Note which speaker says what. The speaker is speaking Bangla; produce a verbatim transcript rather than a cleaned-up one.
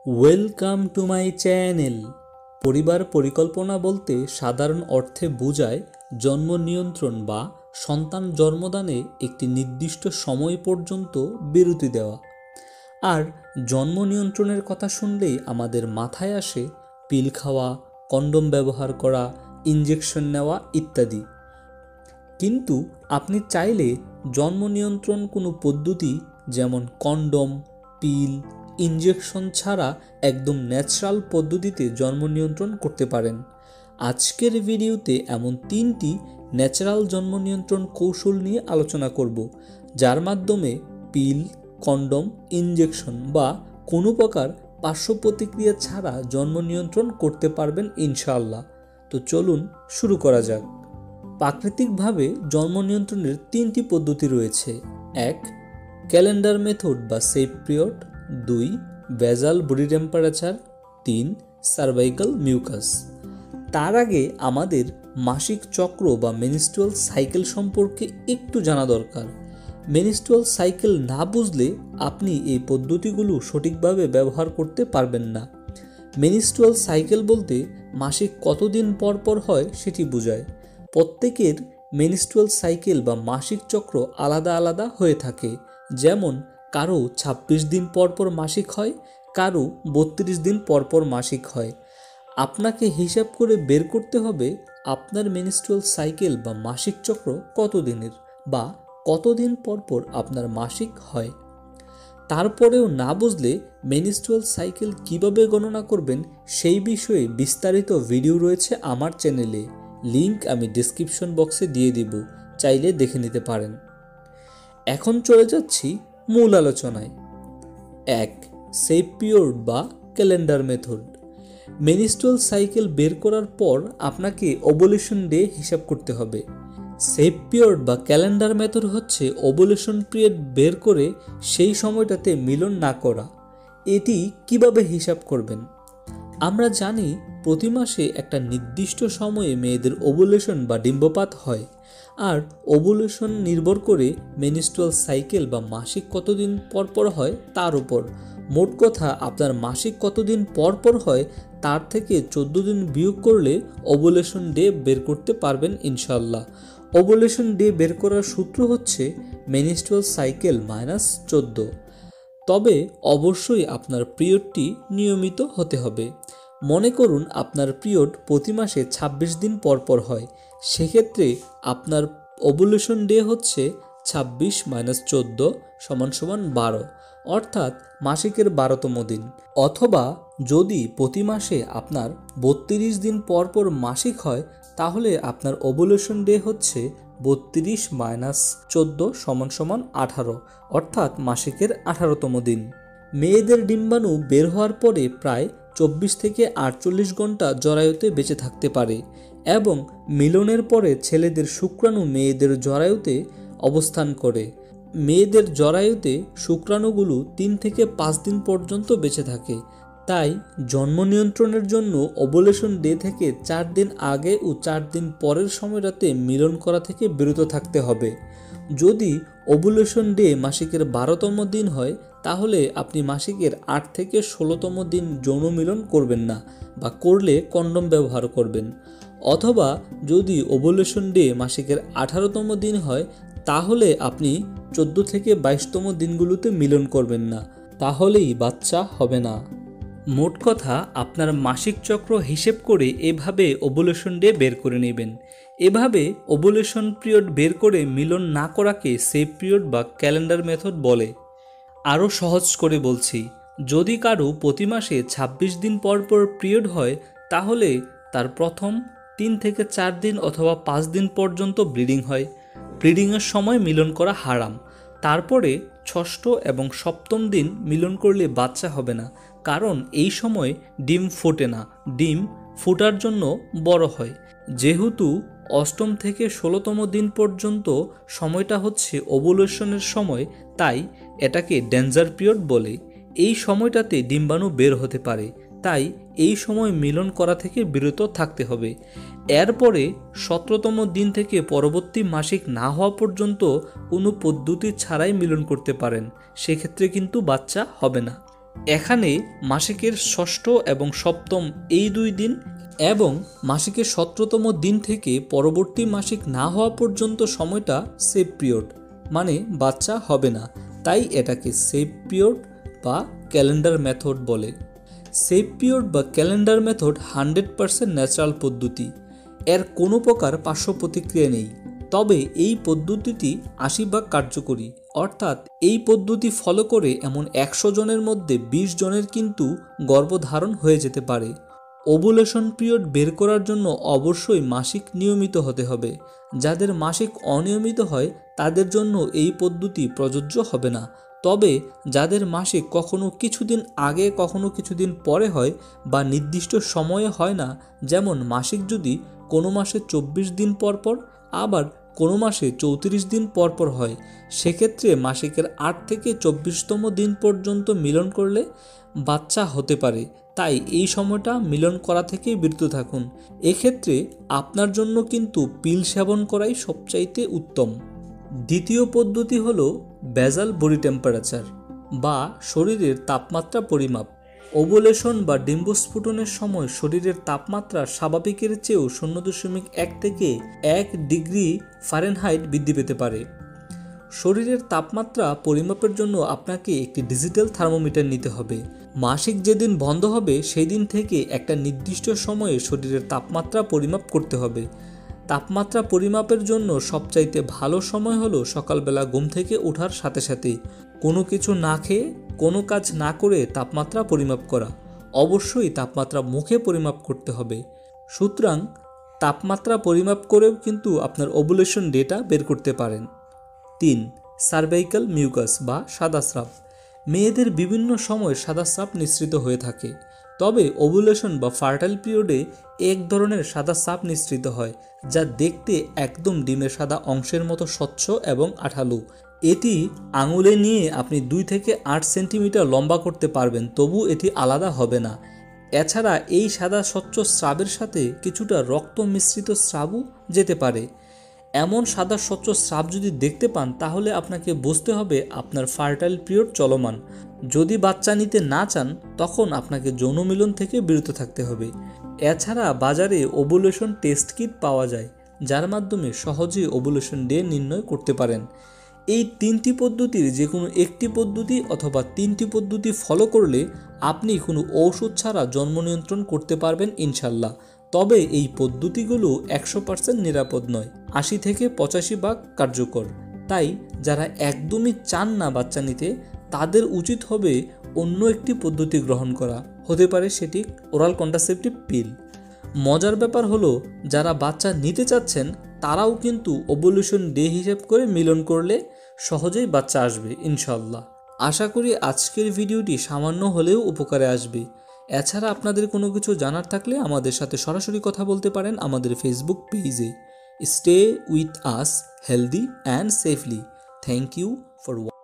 Speaker 1: Welcome to my channel. পরিবার পরিকল্পনা বলতে সাধারণ অর্থে বোঝায় জন্ম নিয়ন্ত্রণ বা সন্তান জন্মদানে একটি নির্দিষ্ট সময় পর্যন্ত বিরতি দেওয়া। আর জন্ম নিয়ন্ত্রণের কথা শুনলেই আমাদের মাথায় আসে পিল খাওয়া, কন্ডোম ব্যবহার করা, ইনজেকশন নেওয়া ইত্যাদি। কিন্তু আপনি চাইলে জন্ম নিয়ন্ত্রণ কোনো পদ্ধতি যেমন কন্ডোম, পিল, ইনজেকশন ছাড়া একদম ন্যাচারাল পদ্ধতিতে জন্ম নিয়ন্ত্রণ করতে পারেন। আজকের ভিডিওতে এমন তিনটি ন্যাচারাল জন্ম নিয়ন্ত্রণ কৌশল নিয়ে আলোচনা করব, যার মাধ্যমে পিল, কন্ডোম, ইনজেকশন বা কোনো প্রকার পার্শ্ব প্রতিক্রিয়া ছাড়া জন্ম নিয়ন্ত্রণ করতে পারবেন ইনশাআল্লাহ। তো চলুন শুরু করা যাক। প্রাকৃতিকভাবে জন্ম নিয়ন্ত্রণের তিনটি পদ্ধতি রয়েছে। এক, ক্যালেন্ডার মেথড বা সেফ পিরিয়ড। দুই, ভেজাল বডি টেম্পারেচার। তিন, সার্ভাইকাল মিউকাস। তার আগে আমাদের মাসিক চক্র বা মেনস্ট্রুয়াল সাইকেল সম্পর্কে একটু জানা দরকার। মেনস্ট্রুয়াল সাইকেল না বুঝলে আপনি এই পদ্ধতিগুলো সঠিকভাবে ব্যবহার করতে পারবেন না। মেনস্ট্রুয়াল সাইকেল বলতে মাসিক কতদিন পর পর হয় সেটি বোঝায়। প্রত্যেকের মেনস্ট্রুয়াল সাইকেল বা মাসিক চক্র আলাদা আলাদা হয়ে থাকে। যেমন কারো ছাব্বিশ দিন পর পর মাসিক হয়, কারো বত্রিশ দিন পর পর মাসিক হয়। আপনাকে হিসাব করে বের করতে হবে আপনার মেনস্ট্রুয়াল সাইকেল বা মাসিক চক্র কত দিনের বা কতদিন পর পর আপনার মাসিক হয়। তারপরেও না বুঝলে মেনস্ট্রুয়াল সাইকেল কিভাবে গণনা করবেন সেই বিষয়ে বিস্তারিত ভিডিও রয়েছে আমার চ্যানেলে। লিংক আমি ডেসক্রিপশন বক্সে দিয়ে দিব, চাইলে দেখে নিতে পারেন। এখন চলে যাচ্ছি মূল আলোচনায়। এক, সেফ পিরিয়ড বা ক্যালেন্ডার মেথড। মেনস্ট্রুয়াল সাইকেল বের করার পর আপনাকে ওভুলেশন ডে হিসাব করতে হবে। সেফ পিরিয়ড বা ক্যালেন্ডার মেথড হচ্ছে ওভুলেশন পিরিয়ড বের করে সেই সময়টাতে মিলন না করা। এটি কিভাবে হিসাব করবেন? আমরা জানি প্রতি মাসে একটা নির্দিষ্ট সময়ে মেয়েদের ওভুলেশন বা ডিম্বপাত হয়, আর ওভুলেশন নির্ভর করে মেনস্ট্রুয়াল সাইকেল বা মাসিক কতদিন পর পর হয় তার উপর। মোট কথা, আপনার মাসিক কতদিন পর পর হয় তার থেকে চোদ্দ দিন বিয়োগ করলে ওভুলেশন ডে বের করতে পারবেন ইনশাল্লাহ। ওভুলেশন ডে বের করার সূত্র হচ্ছে মেনস্ট্রুয়াল সাইকেল মাইনাস চোদ্দ। তবে অবশ্যই আপনার পিরিয়ডটি নিয়মিত হতে হবে। মনে করুন আপনার পিরিয়ড প্রতি মাসে ছাব্বিশ দিন পর পর হয়, সেক্ষেত্রে আপনার ওভুলেশন ডে হচ্ছে ছাব্বিশ মাইনাস চোদ্দ সমান সমান বারো, অর্থাৎ মাসিকের বারোতম দিন। অথবা যদি প্রতি মাসে আপনার বত্রিশ দিন পর পর মাসিক হয়, তাহলে আপনার ওভুলেশন ডে হচ্ছে বত্রিশ মাইনাস চোদ্দ সমান সমান আঠারো, অর্থাৎ মাসিকের আঠারোতম দিন। মেয়েদের ডিম্বাণু বের হওয়ার পরে প্রায় চব্বিশ থেকে আটচল্লিশ ঘন্টা জরায়ুতে বেঁচে থাকতে পারে এবং মিলনের পরে ছেলেদের শুক্রাণু মেয়েদের জরায়ুতে অবস্থান করে। মেয়েদের জরায়ুতে শুক্রাণুগুলো তিন থেকে পাঁচ দিন পর্যন্ত বেঁচে থাকে। তাই জন্ম নিয়ন্ত্রণের জন্য ওভুলেশন ডে থেকে চার দিন আগে ও চার দিন পরের সময়টাতে মিলন করা থেকে বিরত থাকতে হবে। যদি ওভুলেশন ডে মাসিকের বারোতম দিন হয়, তাহলে আপনি মাসিকের আট থেকে ষোলোতম দিন যৌন মিলন করবেন না, বা করলে কন্ডোম ব্যবহার করবেন। অথবা যদি ওভুলেশন ডে মাসিকের আঠারোতম দিন হয়, তাহলে আপনি চোদ্দো থেকে বাইশতম দিনগুলোতে মিলন করবেন না, তাহলেই বাচ্চা হবে না। মোট কথা, আপনার মাসিক চক্র হিসেব করে এভাবে ওভুলেশন ডে বের করে নেবেন। এভাবে ওভুলেশন পিরিয়ড বের করে মিলন না করাকে সেফ পিরিয়ড বা ক্যালেন্ডার মেথড বলে। আরও সহজ করে বলছি, যদি কারো প্রতি মাসে ছাব্বিশ দিন পর পর পিরিয়ড হয়, তাহলে তার প্রথম তিন থেকে চার দিন অথবা পাঁচ দিন পর্যন্ত ব্লিডিং হয়। ব্লিডিংয়ের সময় মিলন করা হারাম। তারপরে ষষ্ঠ এবং সপ্তম দিন মিলন করলে বাচ্চা হবে না, কারণ এই সময় ডিম ফোটে না, ডিম ফোটার জন্য বড় হয়। যেহেতু অষ্টম থেকে ষোলোতম দিন পর্যন্ত সময়টা হচ্ছে ওভুলেশনের সময়, তাই এটাকে ডেঞ্জার পিরিয়ড বলে। এই সময়টাতে ডিম্বাণু বের হতে পারে, তাই এই সময় মিলন করা থেকে বিরত থাকতে হবে। এরপরে সতেরোতম দিন থেকে পরবর্তী মাসিক না হওয়া পর্যন্ত কোনো পদ্ধতি ছাড়াই মিলন করতে পারেন, সেক্ষেত্রে কিন্তু বাচ্চা হবে না। এখানে মাসিকের ষষ্ঠ এবং সপ্তম এই দুই দিন এবং মাসিকের সতেরোতম দিন থেকে পরবর্তী মাসিক না হওয়া পর্যন্ত সময়টা সেফ পিরিয়ড, মানে বাচ্চা হবে না, তাই এটাকে সেফ পিরিয়ড বা ক্যালেন্ডার মেথড বলে। সেফ পিরিয়ড বা calendar method hundred percent natural পদ্ধতি, এর কোনো প্রকার পার্শ্ব প্রতিক্রিয়া নেই। তবে এই পদ্ধতিটি আশি ভাগ কার্যকরী, অর্থাৎ এই পদ্ধতি ফলো করে এমন একশো জনের মধ্যে বিশ জনের কিন্তু গর্ভধারণ হয়ে যেতে পারে। ওভুলেশন পিরিয়ড বের করার জন্য অবশ্যই মাসিক নিয়মিত হতে হবে। যাদের মাসিক অনিয়মিত হয় তাদের জন্য এই পদ্ধতি প্রযোজ্য হবে না। তবে যাদের মাসিক কখনো কিছুদিন আগে কখনো কিছুদিন পরে হয় বা নির্দিষ্ট সময়ে হয় না, যেমন মাসিক যদি কোনো মাসে চব্বিশ দিন পর পর আবার কোনো মাসে চৌত্রিশ দিন পর পর হয়, সেক্ষেত্রে মাসিকের আট থেকে চব্বিশতম দিন পর্যন্ত মিলন করলে বাচ্চা হতে পারে। তাই এই সময়টা মিলন করা থেকে বিরত থাকুন। এক্ষেত্রে আপনার জন্য কিন্তু পিল সেবন করাই সবচাইতে উত্তম। দ্বিতীয় পদ্ধতি হলো বেজাল বডি টেম্পারেচার বা শরীরের তাপমাত্রা পরিমাপ। ওভুলেশন বা ডিম্বস্ফুটনের সময় শরীরের তাপমাত্রা স্বাভাবিকের চেয়েও শূন্য দশমিক এক থেকে এক ডিগ্রি ফারেনহাইট বৃদ্ধি পেতে পারে। শরীরের তাপমাত্রা পরিমাপের জন্য আপনাকে একটি ডিজিটাল থার্মোমিটার নিতে হবে। মাসিক যেদিন বন্ধ হবে সেই দিন থেকে একটা নির্দিষ্ট সময়ে শরীরের তাপমাত্রা পরিমাপ করতে হবে। তাপমাত্রা পরিমাপের জন্য সবচাইতে ভালো সময় হলো সকালবেলা ঘুম থেকে ওঠার সাথে সাথে কোনো কিছু না খেয়ে কোনো কাজ না করে তাপমাত্রা পরিমাপ করা। অবশ্যই তাপমাত্রা মুখে পরিমাপ করতে হবে। সুতরাং তাপমাত্রা পরিমাপ করেও কিন্তু আপনার ওভুলেশন ডেটা বের করতে পারেন। তিন, সার্ভাইকাল মিউকাস বা সাদা স্রাব। মেয়েদের বিভিন্ন সময় সাদা স্রাব নিঃসৃত হয়ে থাকে, তবে ওভুলেশন বা ফার্টাইল পিরিয়ডে এক ধরনের সাদা স্রাব নিঃসৃত হয় যা দেখতে একদম ডিমের সাদা অংশের মতো স্বচ্ছ এবং আঠালো। এটি আঙুলে নিয়ে আপনি দুই থেকে আট সেন্টিমিটার লম্বা করতে পারবেন, তবু এটি আলাদা হবে না। এছাড়া এই সাদা স্বচ্ছ স্রাবের সাথে কিছুটা রক্ত মিশ্রিত স্রাবও যেতে পারে। এমন সাদা স্বচ্ছ স্রাব যদি দেখতে পান তাহলে আপনাকে বুঝতে হবে আপনার ফার্টাইল পিরিয়ড চলমান। যদি বাচ্চা নিতে না চান তখন আপনাকে যৌন মিলন থেকে বিরত থাকতে হবে। এছাড়া বাজারে ওভুলেশন টেস্ট কিট পাওয়া যায়, যার মাধ্যমে সহজেই ওভুলেশন ডে নির্ণয় করতে পারেন। এই তিনটি পদ্ধতির যে কোনো একটি পদ্ধতি অথবা তিনটি পদ্ধতি ফলো করলে আপনি কোনো ঔষধ ছাড়া জন্ম নিয়ন্ত্রণ করতে পারবেন ইনশাল্লাহ। তবে এই পদ্ধতিগুলো একশো পার্সেন্ট নিরাপদ নয়, আশি থেকে পঁচাশি ভাগ কার্যকর। তাই যারা একদমই চান না বাচ্চা নিতে তাদের উচিত হবে অন্য একটি পদ্ধতি গ্রহণ করা, হতে পারে সেটি ওরাল কন্ট্রাসেপটিভ পিল। মজার ব্যাপার হলো যারা বাচ্চা নিতে চাচ্ছেন তারাও কিন্তু ওভুলেশন ডে হিসেব করে মিলন করলে সহজেই বাচ্চা আসবে ইনশাল্লাহ। আশা করি আজকের ভিডিওটি সামান্য হলেও উপকারে আসবে। এছাড়া আপনাদের কোনো কিছু জানার থাকলে আমাদের সাথে সরাসরি কথা বলতে পারেন আমাদের ফেসবুক পেজে। Stay with us healthy and safely. Thank you for